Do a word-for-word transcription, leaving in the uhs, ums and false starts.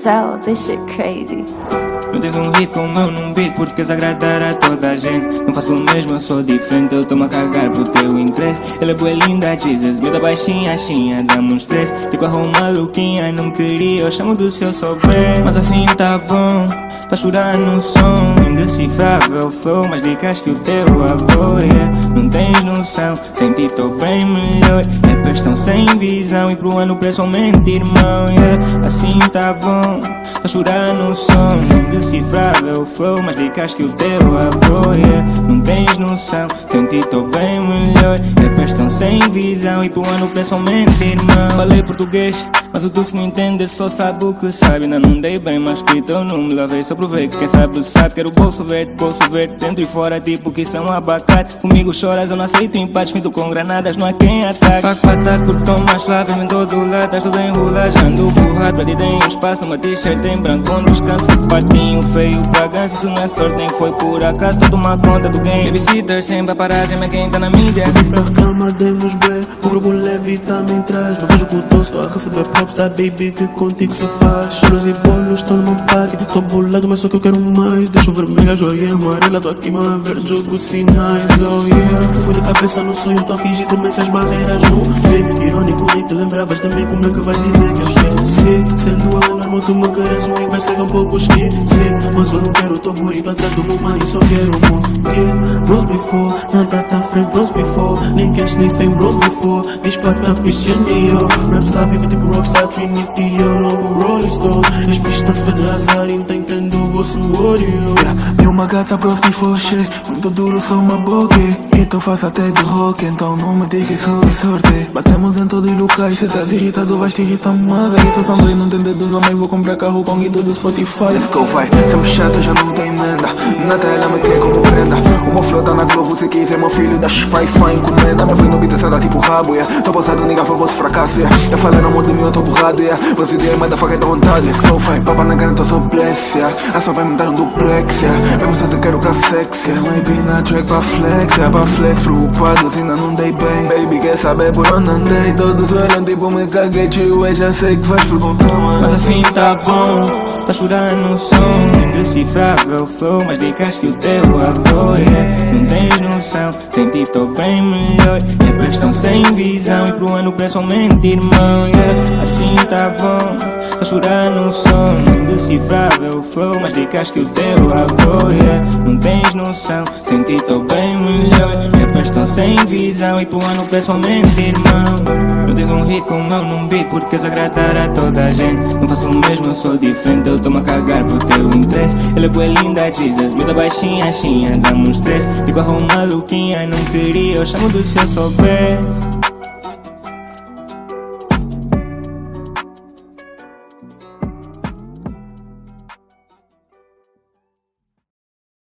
céu, this shit crazy. Não tens um hit como eu num beat porque queres agradar a toda a gente. Não faço o mesmo, eu sou diferente, eu tô-me a cagar pro teu interesse. Ela é boa linda, Jesus, vida baixinha, achinha, dá-me um stress. Fico a arrumar maluquinha, não queria, eu chamo do se eu souber. Mas assim tá bom, tô a chorar no som. Indecifrável flow, mais dicas que o teu avô, yeah. Não tens noção, sem ti tô bem melhor. Rappers estão sem visão e pro ano pessoalmente irmão, yeah. Assim tá bom, tô a chorar no som. Indecifrável flow, mais dicas que o teu avô, yeah. Não tens noção, sem ti tô bem melhor. Rappers estão sem visão e pro ano pessoalmente irmão. Falei português, mas o Dux não entende, só sabe o que sabe. Ainda não dei bem, mas que teu não me lavei. Só provei que quem sabe sabe. Quero bolso verde, bolso verde, dentro e fora tipo que são abacate. Comigo choras, eu não aceito empates, finto com granadas, não há quem ataque. Paco para ataque, porque tô mais suave, vem todo lado, estás todo enrolado. Ando borrado, perdido em um espaço, numa t-shirt em branco, com descanso. Fico patinho, feio pra ganso, isso não é sorte, nem foi por acaso. Tô tomar conta do game, babysitter, sempre a paragem, mas quem tá na mídia. Pra reclamar, demos bem, o grupo leve e também traz. Não vejo que o tô só a receber props da baby que contigo se faz. Choros e bolos, tô no meu parque, tô bolado, mas só que eu quero mais. Deixa o vermelho, a joia amarela, tô aqui a ver jogo de sinais, oh yeah. Fui da cabeça no sonho, tô a fingir demências barreiras no vê. Irônico, nem te lembravas de mim, como é que vais dizer que eu esqueci? Sendo ela normal, tu me queres um e vai ser um pouco esquisito. Mas eu não quero, tô bonito atrás do meu mãe, só quero um yeah. Bros before, nada tá frente, bros before. Nem cash, nem fame, bros before. Dispara Christian Dior, rap está vivo tipo Rockstar, Trinity, eu não Rolling Stone. Os bichos tá-se a azar e não tem entendo o vosso olho. E uma gata bros before shit, muito duro, sou uma bogue. Então faço até de rock, então não me digas que sou sorte. Batemos em todos os locais, se estás irritado vais te irritar mais. Isso são dois, não tem dedos homens, vou comprar carro com guido do Spotify. Let's go, vai, sempre chato, já não tem emenda. Na tela me quer como prenda. O meu flow tá na Globo, se quiser meu filho das faz sua encomenda. Meu filho no beat senta tipo rabo, yeah. Tô passado, nigga, foi vosso fracasso, yeah. Eu falei no mundo de mim, eu tô borrado, yeah. Você ideia, mas da faca é da vontade. Let's go, vai, papa na caneta, eu sou bless, yeah. A só vai me dar um duplex, yeah. Mesmo se eu te quero pra sex, yeah. Maybe na track pra flex, yeah. Pra flex, preocupados, ainda não dei bem. Baby, quer saber por onde andei? Todos olham tipo me caguei, tio, eu já sei que vais perguntar, mano. Mas assim tá bom, tá chorando no som. Indecifrável flow, mais dicas que o teu avô, yeah. Não tens noção, sem ti tô bem melhor. Rappers estão sem visão e pro ano pessoalmente irmão, yeah. Assim tá bom, tá chorando no som. Indecifrável flow, mais dicas que o teu avô, yeah. Não tens noção, sem ti tô bem melhor. Rappers estão sem visão e pro ano pessoalmente irmão. Não tens um hit como eu num beat porque queres agradar a toda a gente. Não faço o mesmo, eu sou diferente, eu tô-me a cagar pro teu interesse. Ela é boa linda, Jesus, vida baixinha, achinha, dá-me um stress. Fico a arrumar maluquinha, não queria, eu chamo do se eu soubesse.